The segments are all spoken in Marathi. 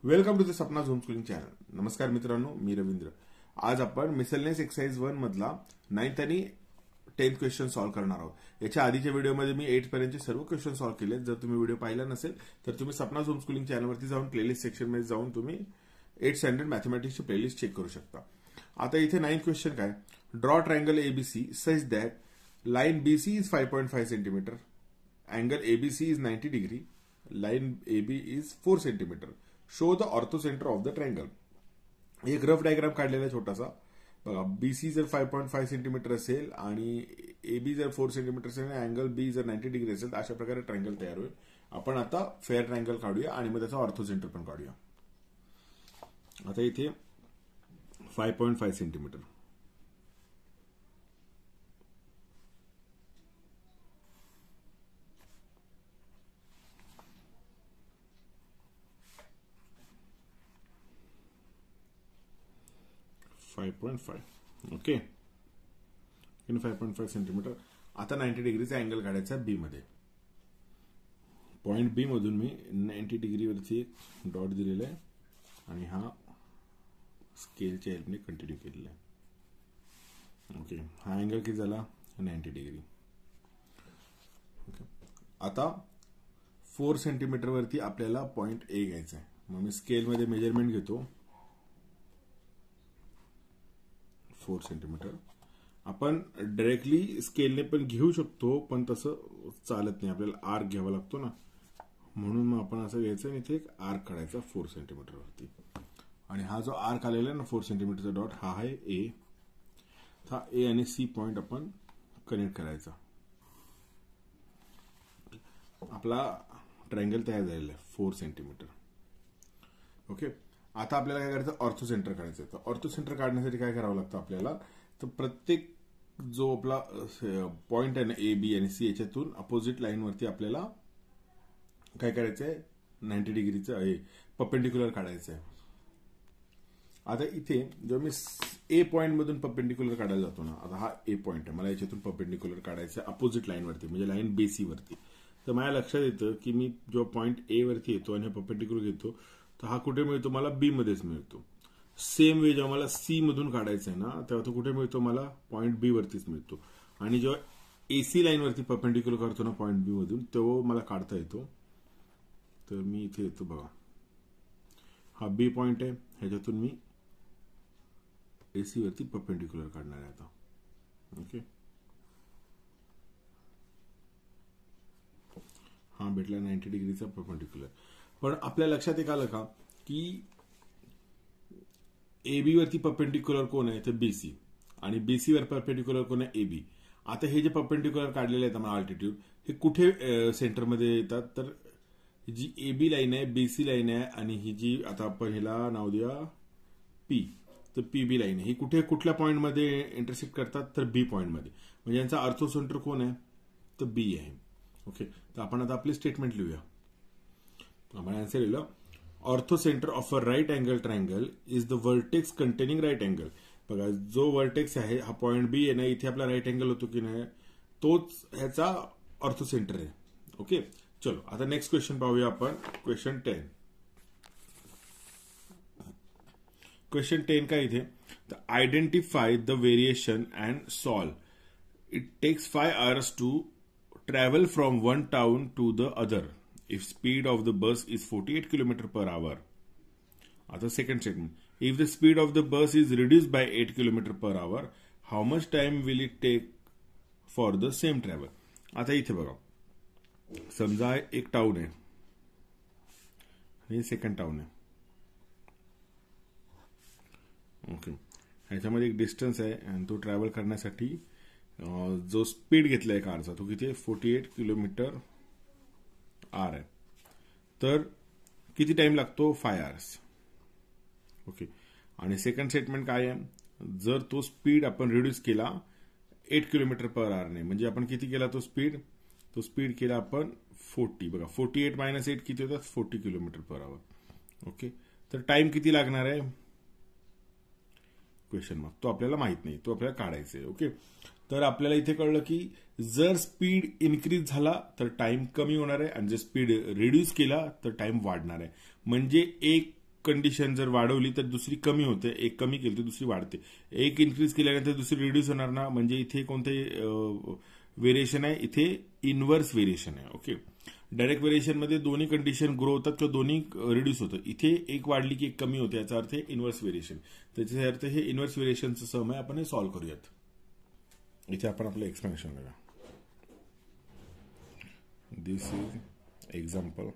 Welcome to the Sapna home schooling channel. नमस्कार मित्रांनो, मी रवींद्र। आज आपण मिसलनेस एक्सरसाइज 1 मधला 9th आणि 10th क्वेश्चन सॉल्व्ह करणार आहोत। याच्या आधीच्या व्हिडिओमध्ये मी 8th पर्यंतचे सर्व क्वेश्चन सॉल्व्ह केले। जर तुम्ही व्हिडिओ पाहिला नसेल तर तुम्ही सपना होम स्कूलिंग चॅनलवरती जाऊन प्लेलिस्ट सेक्शन मध्ये जाऊन तुम्ही 8th स्टँडर्ड मॅथमॅटिक्सची प्लेलिस्ट चेक करू शकता। आता इथे 9th क्वेश्चन काय, draw triangle ABC such that line BC is 5.5 centimetre, angle ABC is 90 degree, line AB is 4 centimeter. Show the orthocenter of the triangle. एक रफ डायग्राम काढलेला आहे छोटासा बघा। BC जर 5.5 सेंटीमीटर असेल आणि AB जर 4 सेंटीमीटर असेल आणि अँगल B जर 90 डिग्री असेल तर अशा प्रकारे ट्रायंगल तयार होईल। आपण आता फेअर ट्रायंगल काढूया आणि मग त्याचा ऑर्थोसेंटर पण काढूया। आता इथे 5.5 सेंटीमीटर, ओके, इन 5.5 सेंटीमीटर। आता 90 डिग्रीचा अँगल काढायचा बी मध्ये। पॉइंट बी मधून मी 90 डिग्रीवरती एक डॉट दिलेला आहे आणि हा स्केलच्या हेल्पने कंटिन्यू केलेला आहे। ओके, हा अँगल किती झाला 90 डिग्री। ओके, आता 4 सेंटीमीटर वरती आपल्याला पॉइंट ए घ्यायचा आहे। मग मी स्केल मध्ये मेजरमेंट घेतो 4 सेंटीमीटर। आपण डायरेक्टली स्केलने पण घेऊ शकतो पण तसं चालत नाही, आपल्याला आर्क घ्यावा लागतो ना, म्हणून मग आपण असं घ्यायचं आणि इथे एक आर्क काढायचा 4 सेंटीमीटर वरती। आणि हा जो आर्क आलेला आहे ना 4 सेंटीमीटरचा डॉट, हा आहे ए। हा ए आणि सी पॉइंट आपण कनेक्ट करायचा। आपला ट्रायंगल तयार झालेला आहे 4 सेंटीमीटर। ओके, आता आपल्याला काय करायचं, ऑर्थोसेंटर काढायचं। तर ऑर्थोसेंटर काढण्यासाठी काय करावं लागतं आपल्याला, तर प्रत्येक जो आपला पॉइंट आहे ना ए बी आणि सी याच्यातून अपोजिट लाईन वरती आपल्याला काय करायचंय 90 डिग्रीचं आहे परपेंडिक्युलर काढायचं आहे। आता इथे जेव्हा मी ए पॉइंट मधून परपेंडिक्युलर काढायला जातो ना, आता हा ए पॉइंट आहे, मला याच्यातून परपेंडिक्युलर काढायचं आहे अपोजिट लाईन वरती, म्हणजे लाईन बेसी वरती। तर माझ्या लक्षात येतं की मी जेव्हा पॉइंट ए वरती येतो आणि परपेंडिक्युलर घेतो तर हा कुठे मिळतो, मला बी मध्येच मिळतो। सेम वे जेव्हा मला सी मधून काढायचं आहे ना तेव्हा तो कुठे मिळतो, मला पॉइंट बी वरतीच मिळतो। आणि जेव्हा एसी लाईन वरती परपेंडिक्युलर करतो ना पॉइंट बी मधून तेव्हा मला काढता येतो। तर मी इथे येतो बघा, हा बी पॉइंट आहे, ह्याच्यातून मी एसी वरती परपेंडिक्युलर काढणार आहे आता। ओके, हा भेटला 90 डिग्रीचा परपेंडिक्युलर। पण आपल्या लक्षात एक आलं का की एबी वरती परपेंडिक्युलर कोण आहे, तर बीसी, आणि बीसी वर परपेंडिक्युलर कोण आहे, एबी। आता हे जे परपेंडिक्युलर काढलेले आहेत आम्हाला अल्टिट्यूड, हे कुठे सेंटरमध्ये येतात, तर जी एबी लाईन आहे, बीसी लाईन आहे आणि ही जी आता आपण ह्याला नाव देऊया पी, तर पीबी लाईन ही कुठे कुठल्या पॉइंटमध्ये इंटरसेक्ट करतात, तर बी पॉइंटमध्ये। म्हणजे यांचा ऑर्थोसेंटर कोण आहे, तर बी आहे। ओके, तर आपण आता आपली स्टेटमेंट लिहूया। आपण आन्सर लिहिलं, orthocentre of a right angle triangle is the vertex containing right angle. बघा, जो वर्टेक्स आहे हा पॉइंट बी आहे ना, इथे आपला राईट अँगल होतो की नाही, तोच ह्याचा ऑर्थोसेंटर आहे। ओके, चलो आता नेक्स्ट क्वेश्चन पाहूया आपण। क्वेश्चन 10। क्वेश्चन 10 काय इथे, identify the variation and solve. It takes 5 hours to travel from one town to the other if speed of the bus is 48 km per hour. आता second statement, if the speed of the bus is reduced by 8 km per hour, how much time will it take for the same travel? आता इथे बघा, समजा एक टाउन आहे आणि सेकंड टाउन आहे। ओके, ह्याच्यामध्ये एक डिस्टन्स आहे आणि तो ट्रॅव्हल करण्यासाठी जो स्पीड घेतलाय कारचा तो किती, 48 किलोमीटर आर आहे। तर किती टाइम लागतो, 5 hours। ओके, आणि सेकंड स्टेटमेंट काय आहे, जर तो स्पीड आपण रिड्यूस केला 8 किलोमीटर पर आवर ने, म्हणजे आपण किती केला तो स्पीड केला आपण 40। बघा 48 - 8 किती होतात, 40 किलोमीटर पर आवर। ओके, तर टाइम किती लागणार आहे, क्वेश्चन मार्क, तो आपल्याला माहित नाही, तो आपल्याला काढायचा आहे। ओके, तर आपल्याला इथे कळलं की जर स्पीड इन्क्रीज झाला तर टाइम कमी होणार आहे आणि जर स्पीड रिड्यूस केला तर टाइम वाढणार आहे। म्हणजे एक कंडिशन जर वाढवली तर दुसरी कमी होते, एक कमी केली तर दुसरी वाढते, एक इन्क्रीज केल्यानंतर दुसरी रिड्यूस होणार ना, म्हणजे इथे कोणते व्हेरिएशन आहे, इथे इनव्हर्स व्हेरिएशन आहे. ओके, डायरेक्ट व्हेरिएशन मध्ये दोन्ही कंडिशन ग्रो होतात किंवा दोन्ही रिड्यूस होतं, इथे एक वाढली की एक कमी होते, याचा अर्थ इनव्हर्स व्हेरिएशन. त्याचा अर्थ हे इनव्हर्स व्हेरिएशनचं सम आहे, आपण हे सॉल्व्ह करूयात. इथे आपण आपलं एक्सप्लेनेशन बघा. This is example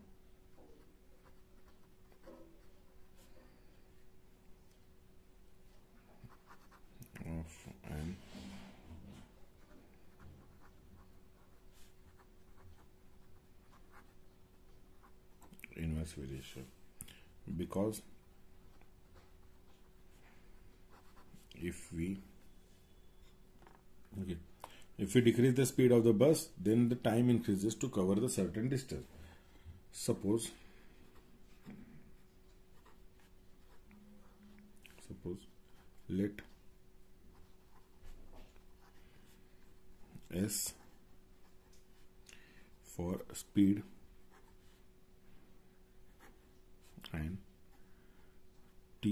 of an inverse variation, because if we decrease the speed of the bus, then the time increases to cover the certain distance. Suppose let S for speed and T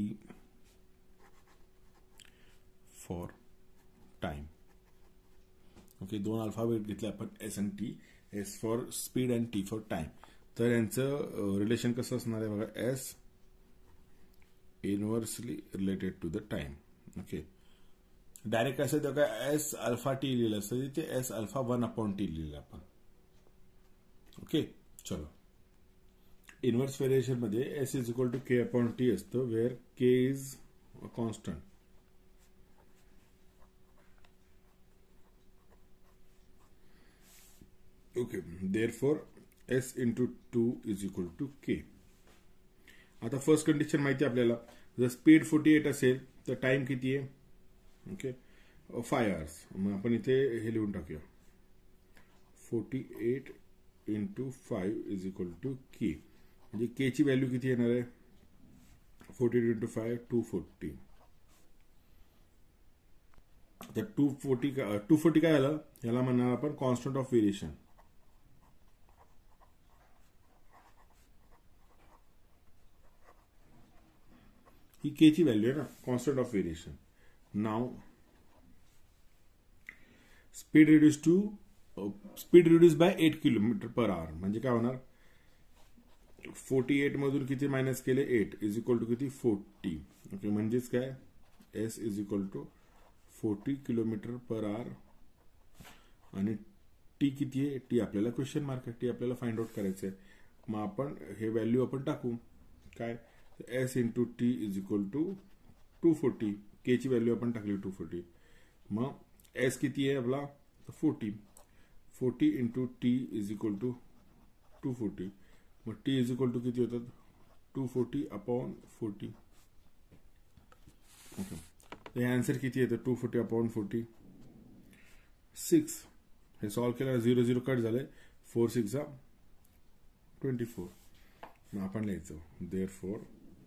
for time. Okay, दोन अल्फाबेट घेतले आपण, एस आणि T. S for speed and T for time. तर यांचं रिलेशन कसं असणार आहे बघा, S inversely related to the time. Okay, direct असं तर काय एस अल्फा टी लिहिलं असतं, तिथे एस अल्फा 1/t लिहिलं आपण. ओके, चलो. इनव्हर्स व्हेरिएशन मध्ये S is equal to k/t असतं, where k is a constant. Okay, therefore S into 2 is equal to k. आता फर्स्ट कंडिशन माहिती आहे आपल्याला, जर स्पीड 48 असेल तर टाइम किती आहे, ओके 5 hours. मग आपण इथे हे लिहून टाकूया, 48 into 5 is equal to k. म्हणजे के ची व्हॅल्यू किती येणार आहे, 48 इंटू 5 240. तर 240 काय झालं, याला म्हणणार आपण कॉन्स्टंट ऑफ व्हेरिएशन. ही के ची व्हॅल्यू आहे ना, कॉन्स्टंट ऑफ व्हेरिएशन. नाव स्पीड रिड्यूस बाय 8 km/h. म्हणजे काय होणार, 48 मधून किती मायनस केले, 8 इज इक्वल टू किती 40. ओके, म्हणजेच काय, S is equal to 40 km/h. आणि टी किती आहे, टी आपल्याला क्वेश्चन मार्क आहे, टी आपल्याला फाइंड आउट करायचं आहे. मग आपण हे व्हॅल्यू आपण टाकू, काय S into T is equal to 240. K ची व्हॅल्यू आपण टाकली 240. मग एस किती आहे आपला 40 into T is equal to 240. मग टी इज इक्वल टू किती होतात, 240/40. ओके, तर हे आन्सर किती येतं, 240/40 6. हे सॉल्व्ह केल्यावर 0 0 कट झाले, 4 6 24. मग आपण लिहायचं, therefore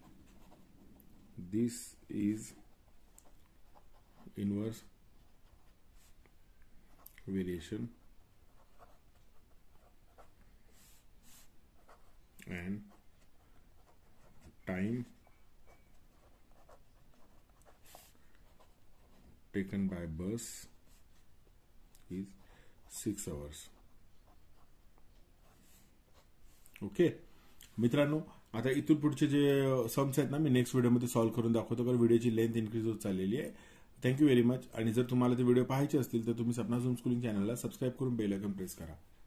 this is inverse variation and time taken by bus is 6 hours. Okay मित्रांनो, आता इथून पुढचे जे सम्स आहेत ना, मी नेक्स्ट व्हिडिओमध्ये सॉल्व्ह करून दाखवतो, कारण व्हिडिओची लेंथ इन्क्रीज होत चाललेली आहे. Thank you very much. आणि जर तुम्हाला ते व्हिडिओ पाहायचे असतील तर तुम्ही सपना झूम स्कूलिंग चॅनलला सबस्क्राईब करून बेल आयकॉन प्रेस करा.